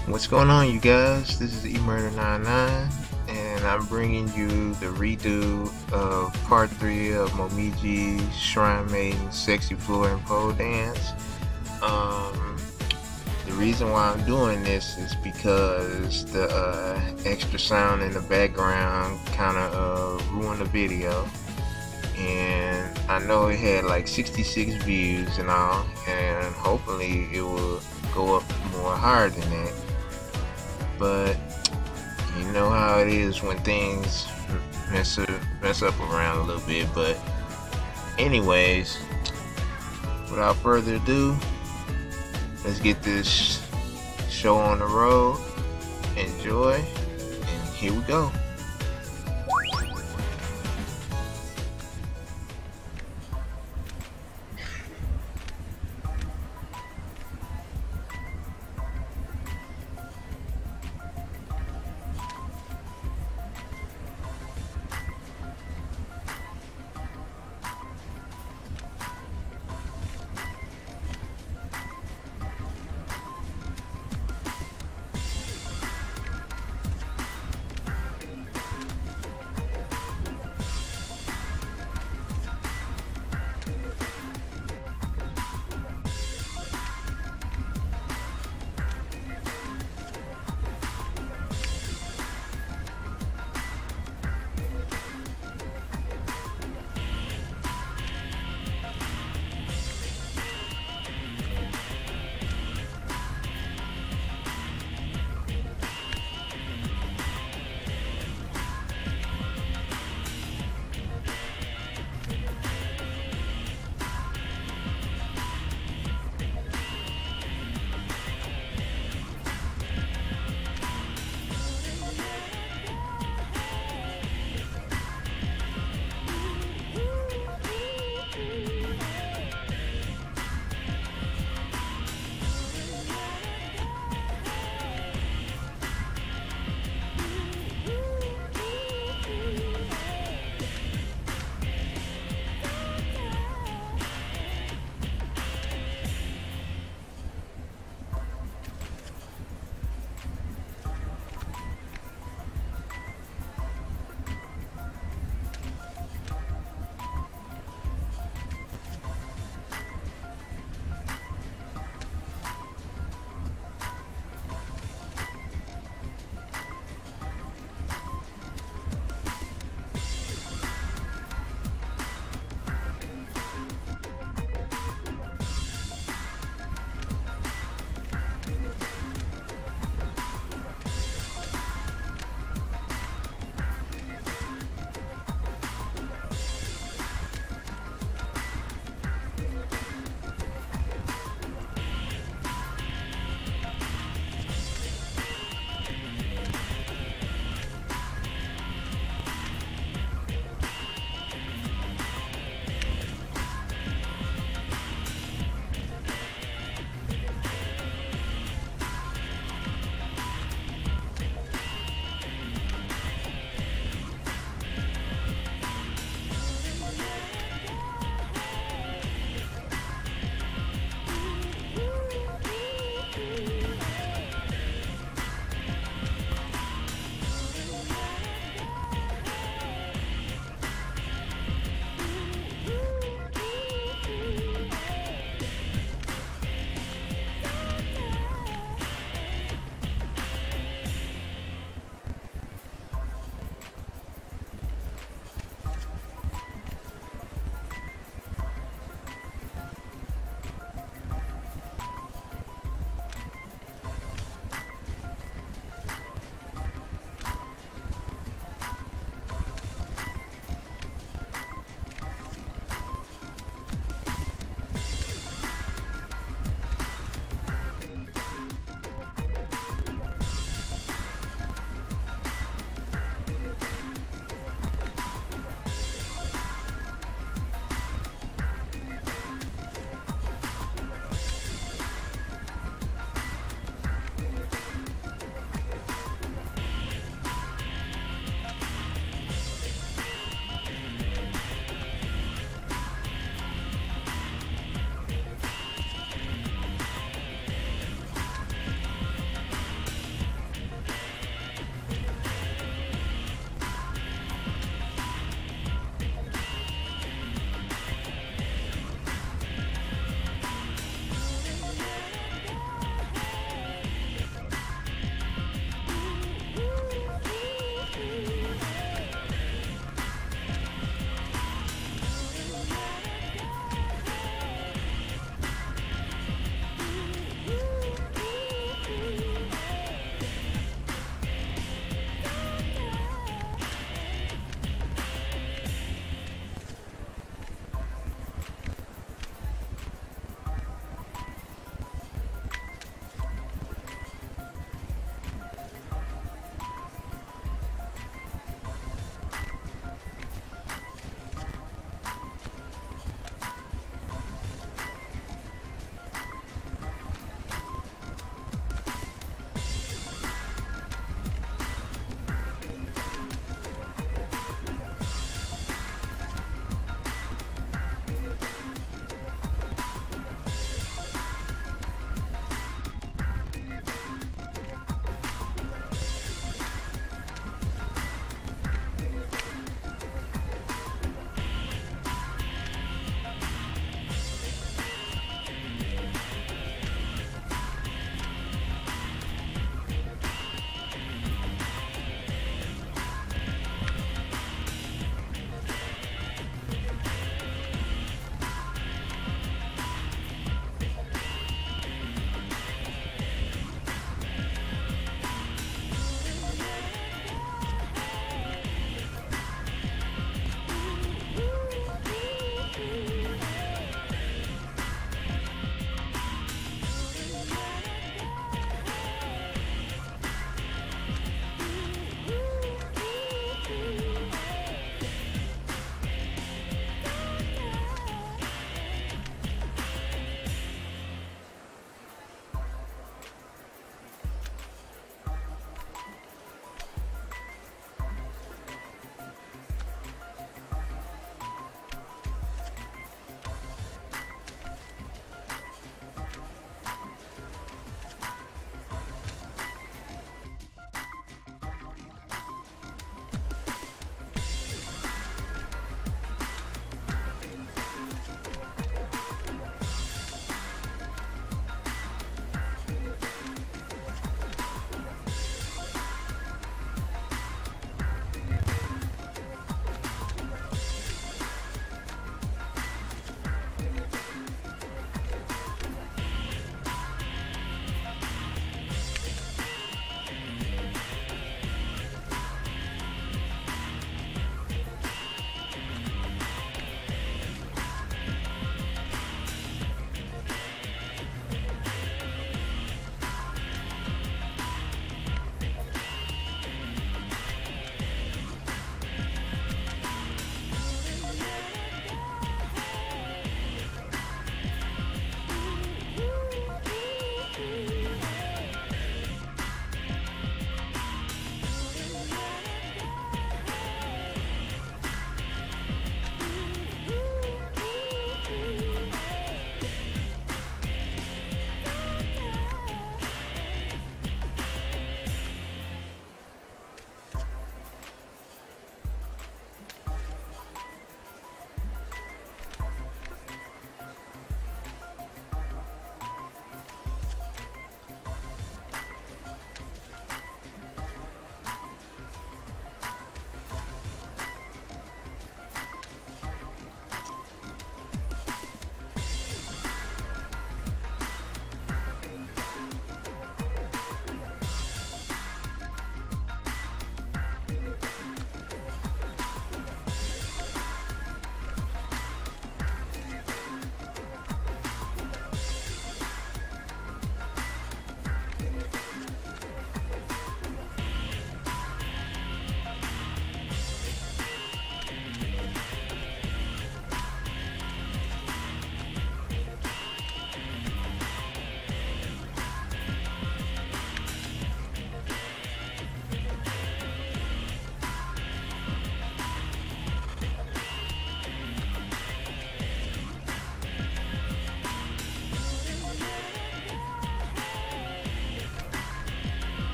What's going on, you guys? This is eMurder99, and I'm bringing you the redo of part 3 of Momiji's Shrine Maiden Sexy Floor and Pole Dance. The reason why I'm doing this is because the extra sound in the background kind of ruined the video. And I know it had like 66 views and all, and hopefully it will go up more higher than that. But you know how it is when things mess up around a little bit. But anyways, without further ado, let's get this show on the road. Enjoy, and here we go.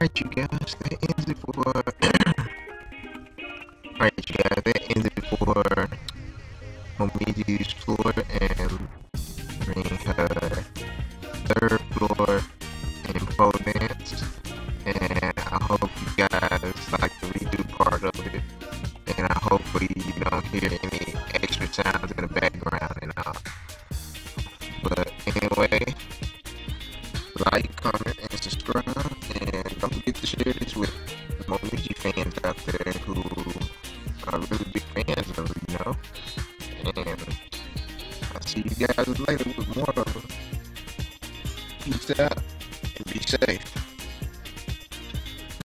Alright, you guys, that ends it for. Alright, you guys, that ends it for Momiji's floor and her third floor in pole dance. And I hope you guys like the redo part of it. And I hopefully you don't hear any extra sounds in the background and all. But anyway, like, comment, and subscribe, and don't forget to share this with Momiji fans out there who are really big fans of it, you know. And I'll see you guys later with more of it. Peace out and be safe.